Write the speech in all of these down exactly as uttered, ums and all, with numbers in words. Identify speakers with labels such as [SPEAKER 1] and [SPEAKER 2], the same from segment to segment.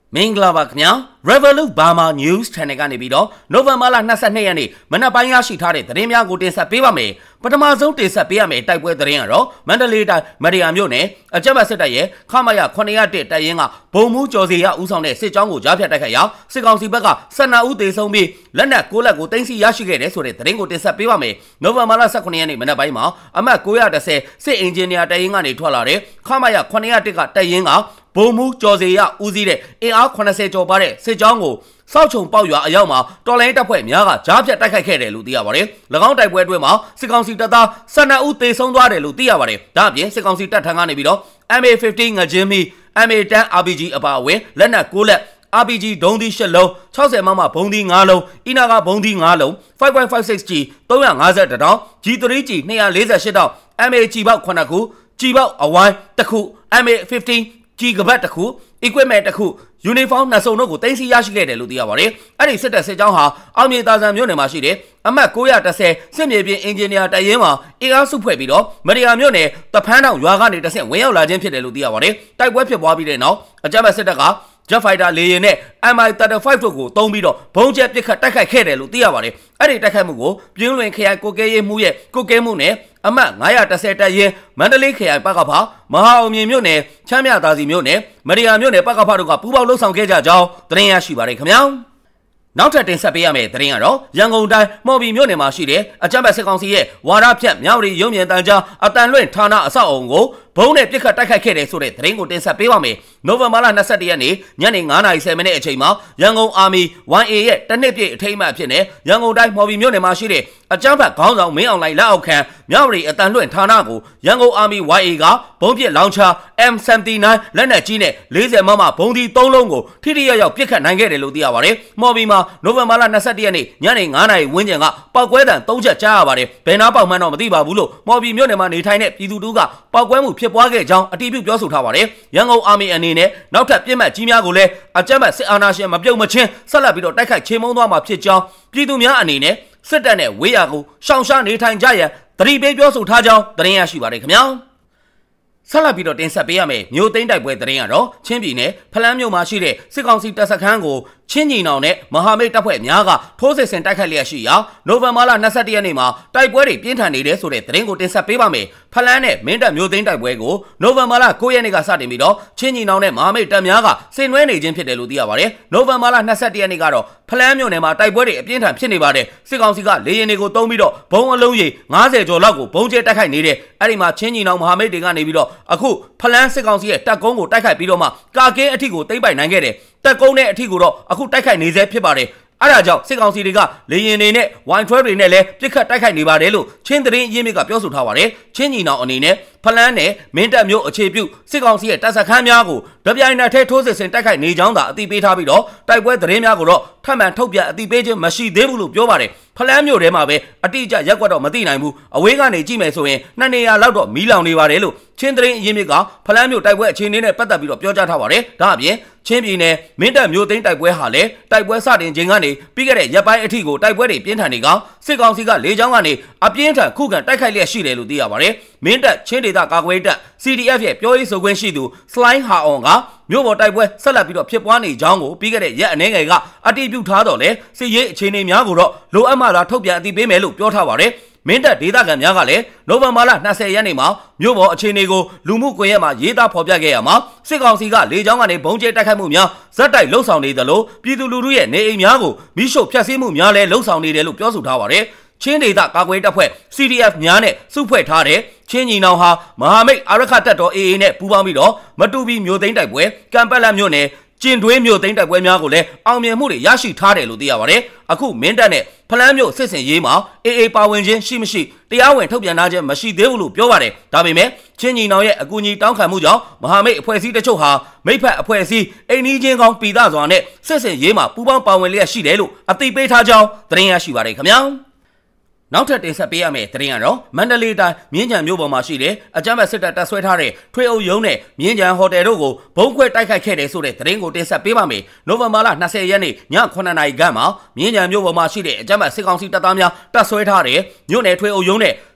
[SPEAKER 1] မင်္ဂလာပါခင်ဗျာ Revolut Burma News Channel ကနေပြီးတော့နိုဝင်ဘာလ၂၂ရက်နေ့မနက်ပိုင်းရရှိထားတဲ့သတင်းများကိုတင်ဆက်ပေးပါမယ်ပထမဆုံးတင်ဆက်ပေးရမယ့်တိုက်ပွဲသတင်းကတော့မန္တလေးတိုင်းမရီယာမြို့နယ်အကြမ်းဖက်စစ်တပ်ရဲ့ခမရခုနှစ်ရတစ်တပ်ရင်းကဘုံမှုကျော်စီရဦးဆောင်တဲ့စစ်ကြောင်းကိုကြားဖြတ်တိုက်ခိုက်ရာစစ်ကောင်စီဘက်က၁၂ဦးသေဆုံးပြီးလက်နက်၉လက်ကိုတင်စီရရှိခဲ့တဲ့ဆိုတဲ့သတင်းကိုတင်ဆက်ပေးပါမယ်နိုဝင်ဘာလ၁၉ရက်နေ့မနက်ပိုင်းမှာအမှတ်၉၁၀စစ်အင်ဂျင်နီယာတပ်ရင်းကနေထွက်လာတဲ့ခမရခုနှစ်ရတစ်ကတပ်ရင်းကဘုံမှုကျော်စီရဦးစီးတဲ့အင်အား၇၀ကျော်ပါတဲ့စစ်ကြောင်းကိုစောက်ချုံပေါက်ရွာအရောက်မှာတော်လိုင်းတပ်ဖွဲ့များကကြားဖြတ်တိုက်ခိုက်ခဲ့တယ်လို့သိရပါတယ်။၎င်းတိုက်ပွဲအတွင်းမှာစစ်ကောင်စီတပ်သား၁၂ဦးသေဆုံးသွားတယ်လို့သိရပါတယ်။ဒါအပြင်စစ်ကောင်စီတပ်ထံကနေပြီးတော့ M A ၅၀ ငကြင်းမီ M A ၁၀ R P G အပါအဝင်လက်နက်၉လက် R P G ဒုံးသီး၈လုံး၆၀မမဘုံသီး၅လုံးအီနာကဘုံသီး၅လုံး ၅ ၅ ၆ G ၃၅၁တောင် G ၃ G ၂၄၈တောင် M A ကြီးပေါက်၇ခုကြီးပေါက်အဝိုင်းတစ်ခု M A ၁၅ကြီးကပတ်တစ်ခု equipment တစ်ခုယူနီဖောင်းနှစ်စုံတို့ကိုတင်စီရရှိခဲ့တယ်လို့သိရပါတယ်။အဲ့ဒီစစ်တပ်စစ်ကြောင်းဟာအောင်မြေသာဆန်မြို့နယ်မှာရှိတဲ့အမှတ်၉၁၀စစ်မြေပြင်အင်ဂျင်နီယာတပ်ရင်းမှာအင်အားစုဖွဲ့ပြီးတော့မရီယာမြို့နယ်တဖန်းတောင်ရွာကနေတဆင့်ဝင်ရောက်လာခြင်းဖြစ်တယ်လို့သိရပါတယ်။တိုက်ပွဲဖြစ်ပွားပြီးတဲ့နောက်အကြမ်းဖက်စစ်တပ်ကJet Fighter လေယာဉ်နဲ့ M I ၃၅တို့ကိုတုံးပြီးတော့ဘုံကျဲပစ်ခတ်တိုက်ခိုက်ခဲ့တယ်လို့သိရပါတယ်။အဲ့ဒီတိုက်ခိုက်မှုကိုပြင်းလွင်ခရိုင်ကိုကဲရေးမှုရဲ့ကိုကဲမှုနဲ့အမှတ်၅၁၀တပ်ရင်းမန္တလေးခရိုင်ပကဖမဟာအောင်မြင်မြို့နယ်ချမ်းမြသာစီမြို့နယ်မရီယာမြို့နယ်ပကဖတို့ကပူးပေါင်းလှုပ်ဆောင်ခဲ့ကြကြောင်းသတင်းရရှိပါတယ်ခင်ဗျာ။နောက်ထပ်တင်ဆက်ပေးရမယ့်သတင်းကတော့ရန်ကုန်တိုင်းမော်ဘီမြို့နယ်မှာရှိတဲ့အကြမ်းဖက်စစ်ကောင်စီရဲ့ဝါဒဖြန့်မြောက်ရီရုံမြင်တန်ကြားအတန်လွင့်ဌာနအဆောက်အုံကိုဘုံနဲ့ပြစ်ခတ်တိုက်ခိုက်ခဲ့တယ်ဆိုတဲ့သတင်းကိုတင်ဆက်ပေးပါမယ်။နိုဝင်ဘာလ၂၁ရက်နေ့ညနေ၅နာရီ၁၀မိနစ်အချိန်မှာရန်ကုန်အာမီ one A ရဲ့တနစ်ပြည့်အထိမ်းအမှတ်ဖြစ်နေရန်ကုန်တိုင်းမော်ဘီမြို့နယ်မှာရှိတဲ့အကြမ်းဖက်ခေါင်းဆောင်မင်းအောင်လှိုင်လက်အောက်ခံမြောက်ရီအတန်လွင့်ဌာနကိုရန်ကုန်အာမီ one A ကဘုံပစ်လောင်ချာ M ၇၉လက်နက်ကြီးနဲ့၄၀မမဘုံဒီ၃လုံးကိုထိထိရောက်ရောက်ပြစ်ခတ်နိုင်ခဲ့တယ်လို့သိရပါတယ်။မော်ဘီမှာနိုဝင်ဘာလ၂၁ရက်နေ့ညနေ၅နာရီဝန်းကျင်ကပောက်ကွဲတံ၃ချက်ကြားရပါတယ်။ဘယ်နာပေါက်မှန်းတော့မသိပါဘူးလို့မော်ဘီမြို့နယ်မှာနေထိုင်တဲ့ပြည်သူတို့ကပောက်ကွဲမှုဖြစ်ပွားခဲ့ကြောင်းအတည်ပြုပြောဆိုထားပါတယ်။ရန်ကုန်အာမီအနေနဲ့နောက်ထပ်ပြစ်မှတ်ကြီးများကိုလည်းအကြမ်းဖက်စစ်အာဏာရှင်မပြုတ်မချင်းဆက်လက်ပြီးတော့တိုက်ခိုက်ချေမှုန်းသွားမှာဖြစ်ကြောင်းပြည်သူများအနေနဲ့စစ်တပ်နဲ့ဝေးရာကိုရှောင်ရှားနေထိုင်ကြရန်သတိပေးပြောဆိုထားကြောင်းသတင်းရရှိပါတယ်ခင်ဗျာ။ဆက်လက်ပြီးတော့တင်ဆက်ပေးရမယ့်မြို့သိမ်းတိုက်ပွဲသတင်းကတော့ချင်းပြည်နယ်ဖလန်းမြို့မှာရှိတဲ့စစ်ကောင်စီတပ်စခန်းကိုချင်းညီနောင်နဲ့မဟာမိတ်တပ်ဖွဲ့များကထိုးစစ်ဆင်တိုက်ခိုက်လျက်ရှိရာနိုဝင်ဘာလ၂၁ရက်နေ့မှာတိုက်ပွဲတွေပြင်းထန်နေတယ်ဆိုတဲ့သတင်းကိုတင်ဆက်ပေးပါမယ်။ဖလန်းနဲ့မင်းတပ်မြို့သိမ်းတိုက်ပွဲကိုနိုဝင်ဘာလ၉ရက်နေ့ကစတင်ပြီးတော့ချင်းညီနောင်နဲ့မဟာမိတ်တပ်များကဆင်နွှဲနေခြင်းဖြစ်တယ်လို့သိရပါတယ်။နိုဝင်ဘာလ၂၁ရက်နေ့ကတော့ဖလန်းမြို့နယ်မှာတိုက်ပွဲတွေအပြင်းထန်ဖြစ်နေပါတယ်။စစ်ကောင်စီကလေယာဉ်တွေကိုတုံးပြီးတော့ဘုံအလုံးကြီး၅၀ကျော်လောက်ကိုဘုံကျဲတိုက်ခိုက်နေတယ်။အဲ့ဒီမှာချင်းညီနောင်မဟာမိတ်တွေကနေပြီးတော့အခုဖလန်းစစ်ကောင်စီရဲ့တပ်ကုန်းကိုတိုက်ခိုက်ပြီးတော့မှကာကင်းအထိကိုသိမ်းပိုက်နိုင်ခဲ့တယ်တက်ကုန်းတဲ့အထိကိုတော့အခုတိုက်ခိုက်နေစေဖြစ်ပါတယ်အဲ့ဒါကြောင့်စစ်ကောင်စီတွေကလေရင်တွေနဲ့ဝိုင်ထွဲတွေနဲ့လည်းပြစ်ခတ်တိုက်ခိုက်နေပါတယ်လို့ချင်းသတင်းအရင်းမြစ်ကပြောဆိုထားပါတယ်ချင်းညီနောင်အနေနဲ့ဖလန်းနဲ့မင်းတပ်မျိုးအခြေပြုစစ်ကောင်စီရဲ့တပ်စခန်းများကိုတပြိုင်နက်တည်းထိုးစစ်ဆင်တိုက်ခိုက်နေကြောင်းသာအသိပေးထားပြီးတော့တိုက်ပွဲသတင်းများကိုတော့ထပ်မံထုတ်ပြန်အသိပေးခြင်းမရှိသေးဘူးလို့ပြောပါတယ်ဖလန်းမျိုးထဲမှာပဲအတိအကျရက်ကွက်တော့မသိနိုင်ဘူးအဝေးကနေကြည့်မယ်ဆိုရင်နှစ်နေရာလောက်တော့မီးလောင်နေပါတယ်လို့ချင်းသတင်းအရင်းမြစ်ကဖလန်းမျိုးတိုက်ပွဲအခြေအနေနဲ့ပတ်သက်ပြီးတော့ပြောကြားထားပါတယ်ဒါအပြင်ချင်းပြည်နယ်မင်းတပ်မျိုးသိမ်းတိုက်ပွဲဟာလည်းတိုက်ပွဲစတင်ခြင်းကနေပြီးခဲ့တဲ့ရက်ပိုင်းအထိကိုတိုက်ပွဲတွေပြင်းထန်နေကစစ်ကောင်စီကလေကြောင်းကနေအပြင်းထန်ခုခံတိုက်ခိုက်လျက်ရှိတယ်လို့သိရပါတယ်မင်းတပ်ချင်းဒေသကာကွယ်တပ် C D F ရဲ့ပြောရေးဆိုခွင့်ရှိသူစလိုင်းဟာအောင်ကမြို့ပေါ်တိုက်ပွဲဆက်လက်ပြီးတော့ဖြစ်ပွားနေကြောင်းကိုပြီးခဲ့တဲ့ရက်အနည်းငယ်ကအတည်ပြုထားတော့လေစစ်ရေးအခြေအနေများကိုတော့လိုအပ်မှသာထုတ်ပြန်အသိပေးမယ်လို့ပြောထားပါတယ်မင်းတပ်ဒေသခံများကလည်းနိုဝင်ဘာလ၂၀ရက်နေ့မှာမြို့ပေါ်အခြေအနေကိုလူမှုကွန်ရက်မှာရေးသားဖော်ပြခဲ့ရမှာစစ်ကောင်စီကလေကြောင်းကနေဘုံကျဲတိုက်ခိုက်မှုများဇက်တိုက်လှုပ်ဆောင်နေသလိုပြည်သူလူထုရဲ့နေအိမ်များကိုမိရှုဖျက်ဆီးမှုများလည်းလှုပ်ဆောင်နေတယ်လို့ပြောဆိုထားပါတယ်ချင်းဒေသကာကွယ်တပ်ဖွဲ့ C D F များနဲ့စုဖွဲ့ထားတဲ့ချင်းညီနောင်ဟာမဟာမိတ်အာရခတပ်တော် A A နဲ့ပူးပေါင်းပြီးတော့မတူပီမြို့သိမ်းတိုက်ပွဲကံပက်လက်မြို့နယ်ကျင်တွင်းမြို့သိမ်းတိုက်ပွဲများကိုလည်းအောင်မြင်မှုတွေရရှိထားတယ်လို့သိရပါတယ်အခုမင်းတပ်နဲ့ဖလန်းမြို့စစ်စင်ရေးမှာ A A ပါဝင်ခြင်းရှိမရှိတရားဝင်ထုတ်ပြန်ထားခြင်းမရှိသေးဘူးလို့ပြောပါတယ်ဒါပေမဲ့ချင်းညီနောင်ရဲ့အကူအညီတောင်းခံမှုကြောင့်မဟာမိတ်အဖွဲ့အစည်းတချို့ဟာမိဖက်အဖွဲ့အစည်းအိမ်နီးချင်းကောင်းပြည်သားစွာနဲ့စစ်စင်ရေးမှာပူးပေါင်းပါဝင်လျက်ရှိတယ်လို့အသိပေးထားကြောင်းသတင်းရရှိပါတယ်ခင်ဗျာနောက်ထပ်တင်ဆက်ပေးရမယ့်သတင်းကတော့မန္တလေးတိုင်းမြင်းကြံမြို့ပေါ်မှာရှိတဲ့အကြမ်းဖက်စစ်တပ်တပ်ဆွဲထားတဲ့ထွေအုပ်ရုံးနဲ့မြင်းကြံဟိုတယ်တို့ကိုဘုံခွဲတိုက်ခိုက်ခဲ့တယ်ဆိုတဲ့သတင်းကိုတင်ဆက်ပေးပါမယ်။နိုဝင်ဘာလ၂၀ရက်နေ့ည၇နာရီခန့်မှာမြင်းကြံမြို့ပေါ်မှာရှိတဲ့အကြမ်းဖက်စစ်ကောင်စီတပ်သားများတပ်ဆွဲထားတဲ့မြို့နယ်ထွေအုပ်ရုံးနဲ့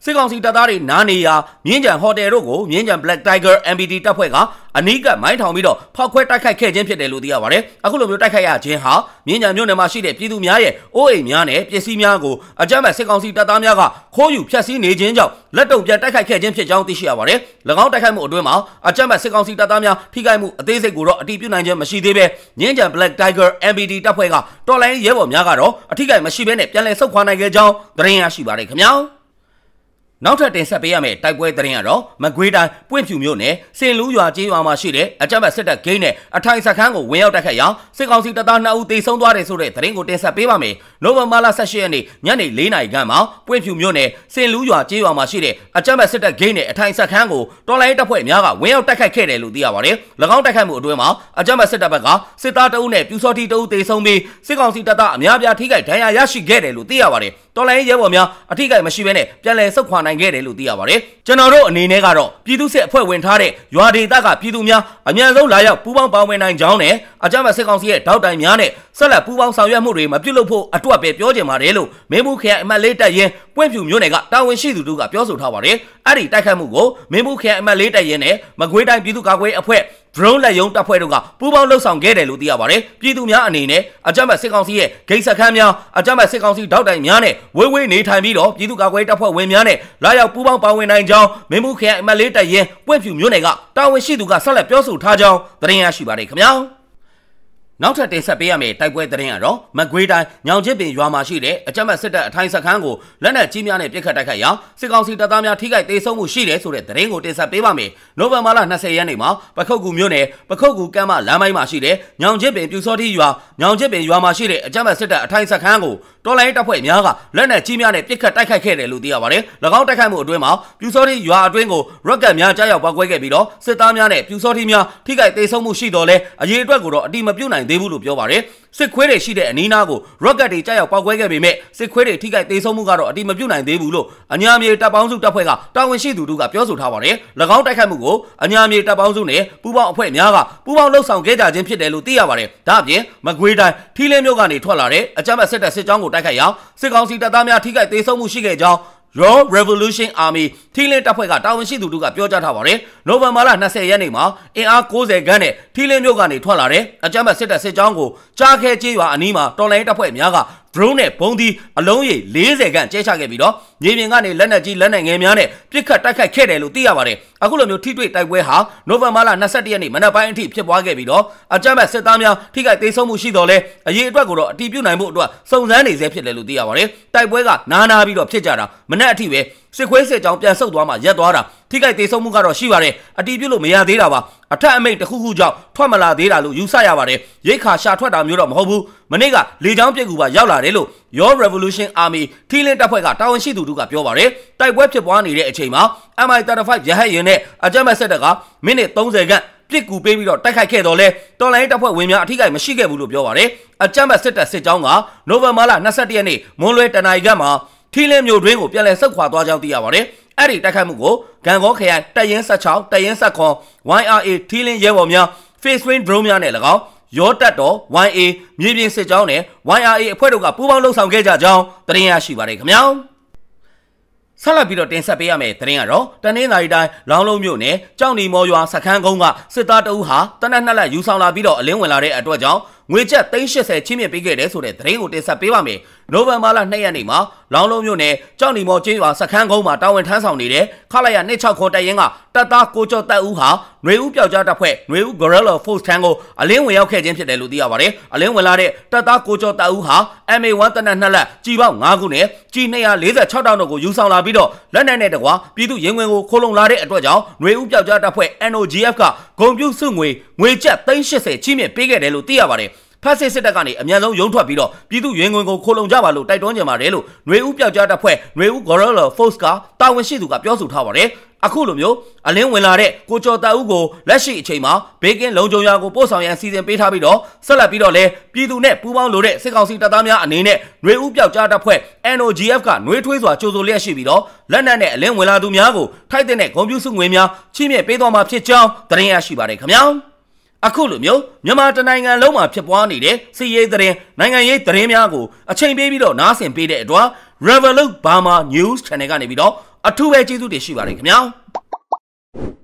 [SPEAKER 1] စစ်ကောင်စီတပ်သားတွေနားနေရာမြင်းကြံဟိုတယ်တို့ကိုမြင်းကြံ Black Tiger M B D တပ်ဖွဲ့ကအနီးကမိုင်းထောင်ပြီးတော့ဖောက်ခွဲတိုက်ခိုက်ခဲ့ခြင်းဖြစ်တယ်လို့သိရပါတယ်အခုလိုမျိုးတိုက်ခိုက်ရခြင်းဟာမြင်းကြံမြို့နယ်မှာရှိတဲ့ပြည်သူများရဲ့အိုးအိမ်များနဲ့ပစ္စည်းများကိုအကြမ်းဖက်စစ်ကောင်စီတပ်သားများကခိုးယူဖျက်ဆီးနေခြင်းကြောင့်လက်တုံပြန်တိုက်ခိုက်ခဲ့ခြင်းဖြစ်ကြောင်းသိရှိရပါတယ်၎င်းတိုက်ခိုက်မှုအတွင်းမှာအကြမ်းဖက်စစ်ကောင်စီတပ်သားများထိခိုက်မှုအသေးစိတ်ကိုတော့အတည်ပြုနိုင်ခြင်းမရှိသေးပဲမြင်းကြံ Black Tiger M B D တပ်ဖွဲ့ကတော်လိုင်းရဲဘော်များကတော့အထိခိုက်မရှိဘဲနဲ့ပြန်လည်ဆုတ်ခွာနိုင်ခဲ့ကြောင်းသတင်းရရှိပါတယ်ခင်ဗျာနောက်ထပ်တင်ဆက်ပေးရမယ့်တိုက်ပွဲသတင်းကတော့မကွေးတိုင်းပွင့်ဖြူမြို့နယ်စင်လူးရွာကျေးရွာမှာရှိတဲ့အကြမ်းဖက်စစ်တပ်ဂိမ်းနဲ့အထိုင်စခန်းကိုဝင်ရောက်တိုက်ခိုက်ရာစစ်ကောင်စီတပ်သားနှစ်ဦးသေဆုံးသွားတယ်ဆိုတဲ့သတင်းကိုတင်ဆက်ပေးပါမယ်။နိုဝင်ဘာလ၁၈ရက်နေ့ညနေ၄နာရီခန့်မှာပွင့်ဖြူမြို့နယ်စင်လူးရွာကျေးရွာမှာရှိတဲ့အကြမ်းဖက်စစ်တပ်ဂိမ်းနဲ့အထိုင်စခန်းကိုတော်လိုင်းတပ်ဖွဲ့များကဝင်ရောက်တိုက်ခိုက်ခဲ့တယ်လို့သိရပါတယ်။၎င်းတိုက်ခိုက်မှုအတွင်းမှာအကြမ်းဖက်စစ်တပ်ဘက်ကစစ်သားတအုပ်နဲ့ပြူစောတိတအုပ်သေဆုံးပြီးစစ်ကောင်စီတပ်သားအများပြားထိခိုက်ဒဏ်ရာရရှိခဲ့တယ်လို့သိရပါတယ်။တော်လိုင်းရဲဘော်များအထိခိုက်မရှိဘဲနဲ့ပြန်လည်ဆုတ်ခွာနိုင်ခဲ့တယ်လို့သိရပါတယ်ကျွန်တော်တို့အနေနဲ့ကတော့ပြည်သူစစ်အဖွဲ့ဝင်ထားတဲ့ရွာဒေသကပြည်သူများအမြန်ဆုံးလာရောက်ပူးပေါင်းပါဝင်နိုင်ကြောင်းနဲ့အကြမ်းဖက်စစ်ကောင်စီရဲ့တောက်တိုင်များနဲ့ဆက်လက်ပူးပေါင်းဆောင်ရွက်မှုတွေမပြုလုပ်ဖို့အတွက်ပဲပြောချင်ပါတယ်လို့မင်းဘူးခရိုင်အမှတ်လေးတပ်ရင်းပွင့်ဖြူမြို့နယ်ကတာဝန်ရှိသူတို့ကပြောဆိုထားပါတယ်အဲ့ဒီတိုက်ခိုက်မှုကိုမင်းဘူးခရိုင်အမှတ်လေးတပ်ရင်းနဲ့မကွေးတိုင်းပြည်သူ့ကာကွယ်အဖွဲ့drone လက်ရုံတပ်ဖွဲ့တို့ကပူးပေါင်းလှုပ်ဆောင်ခဲ့တယ်လို့သိရပါတယ်ပြည်သူများအနေနဲ့အကြမ်းဖက်စစ်ကောင်စီရဲ့ဂိတ်စခန်းများအကြမ်းဖက်စစ်ကောင်စီတောက်တိုင်များနဲ့ဝေးဝေးနေထိုင်ပြီးတော့ပြည်သူ့ကာကွယ်တပ်ဖွဲ့ဝင်များနဲ့လာရောက်ပူးပေါင်းပါဝင်နိုင်ကြောင်းမင်းဘူးခရိုင်အမှတ်လေးတပ်ရင်းပွင့်ဖြူမြို့နယ်ကတာဝန်ရှိသူကဆက်လက်ပြောဆိုထားကြောင်းသတင်းရရှိပါတယ်ခင်ဗျာနောက်ထပ်တင်ဆက်ပေးရမယ့်တိုက်ပွဲသတင်းကတော့မကွေးတိုင်းညောင်ချစ်ပင်ရွာမှာရှိတဲ့အကြမ်းဖက်စစ်တပ်အထိုင်စခန်းကိုလက်နက်ကြီးများနဲ့ပစ်ခတ်တိုက်ခိုက်ရာစစ်ကောင်စီတပ်သားများထိခိုက်ဒေဆုံးမှုရှိတယ်ဆိုတဲ့သတင်းကိုတင်ဆက်ပေးပါမယ်။နိုဝင်ဘာလ၂၀ရက်နေ့မှာပခုတ်ကူမြို့နယ်ပခုတ်ကူကမ်းမလမ်းပိုင်းမှာရှိတဲ့ညောင်ချစ်ပင်ပြူစောတိရွာညောင်ချစ်ပင်ရွာမှာရှိတဲ့အကြမ်းဖက်စစ်တပ်အထိုင်စခန်းကိုတော်လိုင်းတပ်ဖွဲ့များကလက်နက်ကြီးများနဲ့ပစ်ခတ်တိုက်ခိုက်ခဲ့တယ်လို့သိရပါတယ်။၎င်းတိုက်ခိုက်မှုအတွင်းမှာပြူစောတိရွာအတွင်းကိုရော့ကတ်များကြားရောက်ပေါက်ကွဲခဲ့ပြီးတော့စစ်သားများနဲ့ပြူစောတိများထိခိုက်ဒေဆုံးမှုရှိတော်လဲအရေးအတွက်ကိုတော့အတိမပြုတ်နိုင်သေးဘူးလို့ပြောပါတယ်စစ်ခွေးတွေရှိတဲ့အနီးနားကိုရော့ကတ်တွေကြားရောက်ပေါက်ကွဲခဲ့ပေမဲ့စစ်ခွေးတွေထိခိုက်ဒေဆုံးမှုကတော့အတိမပြုတ်နိုင်သေးဘူးလို့အညာမြေတပ်ပေါင်းစုတပ်ဖွဲ့ကတာဝန်ရှိသူတို့ကပြောဆိုထားပါတယ်။၎င်းတိုက်ခိုက်မှုကိုအညာမြေတပ်ပေါင်းစုနဲ့ပူးပေါင်းအဖွဲ့များကပူးပေါင်းလှုပ်ဆောင်ခဲ့ကြခြင်းဖြစ်တယ်လို့သိရပါတယ်။ဒါ့အပြင်မကွေးတိုင်းထီးလင်းမြို့ကနေထွက်လာတဲ့အကြမ်းဖက်စစ်တပ်စစ်ကြောင်းကိုတိုက်ခိုက်ရာစစ်ကောင်စီတပ်သားများထိခိုက်ဒေဆုံးမှုရှိခဲ့ကြောင်းRaw Revolution Army ထီးလင်းတပ်ဖွဲ့ကတာဝန်ရှိသူတို့ကပြောကြားထားပါတယ်။နိုဝင်ဘာလ၂၀ရက်နေ့မှာအင်အား၉၀ခန်းနဲ့ထီးလင်းမြို့ကနေထွက်လာတဲ့အကြမ်းဖက်စစ်တပ်စစ်ကြောင်းကိုကြားခဲကျေးရွာအနီးမှာတော်လိုင်းတပ်ဖွဲ့များက drone နဲ့ဘုံဒီအလုံးရေ၄၀ခန့်ကျဲချခဲ့ပြီးတော့မြေပြင်ကနေလက်နက်ကြီးလက်နက်ငယ်များနဲ့ပစ်ခတ်တိုက်ခိုက်ခဲ့တယ်လို့သိရပါတယ်။အခုလိုမျိုးထိတွေ့တိုက်ပွဲဟာနိုဝင်ဘာလ၂၁ရက်နေ့မနက်ပိုင်းအထိဖြစ်ပွားခဲ့ပြီးတော့အကြမ်းဖက်စစ်သားများထိခိုက်ဒေဆုံးမှုရှိတော်လဲအရေးအတွက်ကိုတော့အတည်ပြုနိုင်ဖို့အတွက်စုံစမ်းနေဆဲဖြစ်တယ်လို့သိရပါတယ်။တိုက်ပွဲကနားနာပြီးတော့ဖြစ်ကြတာမနက်အထိပဲစစ်ခွေးစစ်ကြောင်းပြန်ဆုတ်သွားမှရက်သွားတာထိခိုက်ဒေဆုံးမှုကတော့ရှိပါတယ်အတီးပြုတ်လို့မရသေးတာပါအထက်အမိန့်တစ်ခုခုကြောင့်ထွက်မလာသေးတာလို့ယူဆရပါတယ်ရိတ်ခါရှာထွက်တာမျိုးတော့မဟုတ်ဘူးမနေ့ကလေကြောင်းပြစ်ကူပါရောက်လာတယ်လို့ Your Revolution Army ထီးလင်းတပ်ဖွဲ့ကတာဝန်ရှိသူတို့ကပြောပါတယ်တိုက်ပွဲဖြစ်ပွားနေတဲ့အချိန်မှာ M I thirty-five ရဟတ်ယာဉ်နဲ့အကြမ်းဖက်စစ်တပ်ကမိနစ်၃၀ခန့်ပြစ်ကူပေးပြီးတော့တိုက်ခိုက်ခဲ့တော့လဲတော်လိုင်းတပ်ဖွဲ့ဝင်များအထိကိမရှိခဲ့ဘူးလို့ပြောပါတယ်အကြမ်းဖက်စစ်တပ်စစ်ကြောင်းကနိုဝင်ဘာလ၂၁ရက်နေ့မွန်းလွဲတနာရီခန့်မှာထီးလင်းမြို့တွင်းကိုပြန်လည်ဆုတ်ခွာသွားကြောင်းသိရပါတယ်အဲ့ဒီတိုက်ခိုက်မှုကိုဂံကောခရိုင်တပ်ရင်း၁၆တပ်ရင်း၁၇ Y R A ထီးလင်းရဲဘော်များ Face Rain Drone များနဲ့၎င်းရောတပ်တော် Y A မြေပြင်စစ်ကြောင်းနဲ့ Y R A အဖွဲ့တို့ကပူးပေါင်းလှုပ်ဆောင်ခဲ့ကြကြောင်းသတင်းရရှိပါတယ်ခင်ဗျာဆက်လက်ပြီးတော့တင်ဆက်ပေးရမယ့်သတင်းကတော့တနင်္သာရီတိုင်းလောင်းလုံးမြို့နယ်ကြောက်နီမော်ရွာစခန်းကုန်းကစစ်သားတအုပ်ဟာတနက်နှစ်လက်ယူဆောင်လာပြီးတော့အလင်းဝင်လာတဲ့အတွက်ကြောင့်ငွေကျပ်သိန်း၈၀ချင်းမြင့်ပေးခဲ့တယ်ဆိုတဲ့သတင်းကိုတင်ဆက်ပေးပါမယ်။နိုဝင်ဘာလ၂ရက်နေ့မှာလောင်းလုံးမြို့နယ်ကြောက်နီမော်ကျေးရွာစခန်းကုန်းမှာတာဝန်ထမ်းဆောင်နေတဲ့ခလာရ၂၆ခွန်တပ်ရင်းကတပ်သားကိုကျော်တပ်ဦးဟာຫນွေဦးပျောက်ကြားတပ်ဖွဲ့ຫນွေဦး Guerrilla Force ထံကိုအလင်းဝင်ရောက်ခဲ့ခြင်းဖြစ်တယ်လို့သိရပါတယ်။အလင်းဝင်လာတဲ့တပ်သားကိုကျော်တပ်ဦးဟာ M A one တနက်နှစ်လက်ကြီးပေါင်း၅ခုနဲ့ကြီး၂၄၆တောင်းတို့ကိုယူဆောင်လာပြီးတော့လက်နက်နဲ့တကွာပြည်သူရင်ဝင်ကိုခိုးလုံလာတဲ့အတွက်ကြောင့်ຫນွေဦးပျောက်ကြားတပ်ဖွဲ့ N O G F ကဂုံပြုစုငွေငွေကျပ်သိန်း၈၀ချင်းမြင့်ပေးခဲ့တယ်လို့သိရပါတယ်။ဖက်စစ်စစ်တပ်ကနေအမြန်ဆုံးရုံထွက်ပြီးတော့ပြည်သူရင်ဝင်ကိုခိုးလုံကြပါလို့တိုက်တွန်းကြပါတယ်လို့ຫນွေဦးပျောက်ကြားတပ်ဖွဲ့ຫນွေဦး Guerrilla Force ကတာဝန်ရှိသူကပြောဆိုထားပါတယ်အခုလိုမျိုးအလင်းဝင်လာတဲ့ကိုကျော်တပ်ဦးကိုလက်ရှိအချိန်မှာဘေးကင်းလုံခြုံရာကိုပို့ဆောင်ရန်စီစဉ်ပေးထားပြီးတော့ဆက်လက်ပြီးတော့လဲပြည်သူနဲ့ပူးပေါင်းလို့တဲ့စစ်ကောင်စီတပ်သားများအနေနဲ့ຫນွေဦးပျောက်ကြားတပ်ဖွဲ့ N O G F ကຫນွေထွေးစွာကြိုဆိုလျက်ရှိပြီးတော့လက်နက်နဲ့အလင်းဝင်လာသူများကိုထိုက်တဲ့ဂုံပြူစုငွေများချီးမြှင့်ပေးသွားမှာဖြစ်ကြောင်းသတင်းရရှိပါတယ်ခင်ဗျာအခုလိုမျိုးမြန်မာတနိုင်ငံလုံးမှာဖြစ်ပွားနေတဲ့စီးရေးသတင်းနိုင်ငံရေးသတင်းများကိုအချိန်ပေးပြီးတော့နားဆင်ပေးတဲ့အတွက် Revolut Burma News Channel ကနေပြီးတော့အထူးပဲကျေးဇူးတင်ရှိပါတယ်ခင်ဗျာ